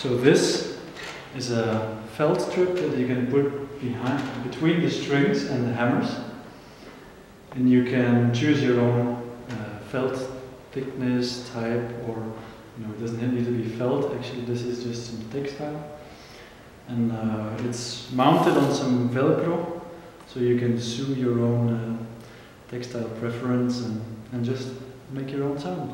So this is a felt strip that you can put between the strings and the hammers, and you can choose your own felt thickness, type, or it doesn't need to be felt. Actually, this is just some textile, and it's mounted on some Velcro, so you can sew your own textile preference and just make your own sound.